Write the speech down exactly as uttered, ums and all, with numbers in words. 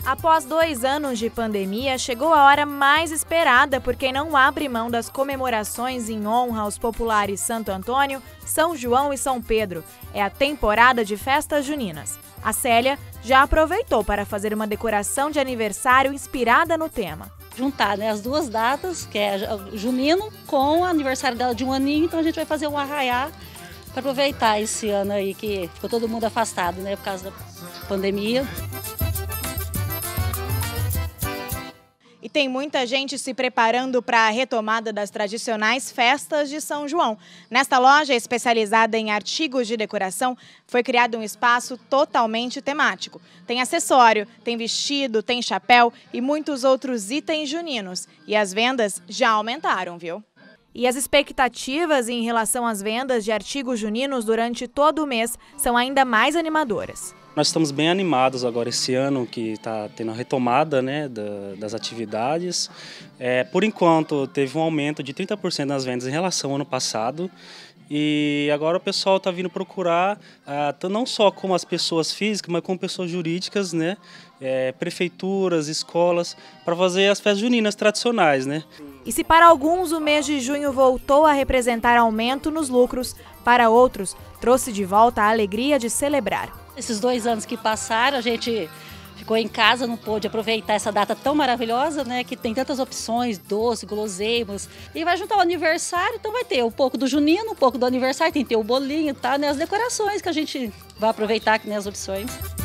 Após dois anos de pandemia, chegou a hora mais esperada por quem não abre mão das comemorações em honra aos populares Santo Antônio, São João e São Pedro. É a temporada de festas juninas. A Célia já aproveitou para fazer uma decoração de aniversário inspirada no tema. Juntar, né, as duas datas, que é junino com o aniversário dela de um aninho, então a gente vai fazer um arraiá para aproveitar esse ano aí que ficou todo mundo afastado, né, por causa da pandemia. E tem muita gente se preparando para a retomada das tradicionais festas de São João. Nesta loja especializada em artigos de decoração, foi criado um espaço totalmente temático. Tem acessório, tem vestido, tem chapéu e muitos outros itens juninos. E as vendas já aumentaram, viu? E as expectativas em relação às vendas de artigos juninos durante todo o mês são ainda mais animadoras. Nós estamos bem animados agora esse ano que está tendo a retomada, né, da, das atividades. É, por enquanto teve um aumento de trinta por cento nas vendas em relação ao ano passado. E agora o pessoal está vindo procurar, ah, não só como as pessoas físicas, mas como pessoas jurídicas, né, é, prefeituras, escolas, para fazer as festas juninas tradicionais, né. E se para alguns o mês de junho voltou a representar aumento nos lucros, para outros trouxe de volta a alegria de celebrar. Esses dois anos que passaram, a gente ficou em casa, não pôde aproveitar essa data tão maravilhosa, né? Que tem tantas opções, doce, guloseimas. E vai juntar o aniversário, então vai ter um pouco do junino, um pouco do aniversário, tem que ter o bolinho, tá, né? As decorações que a gente vai aproveitar, né, as opções.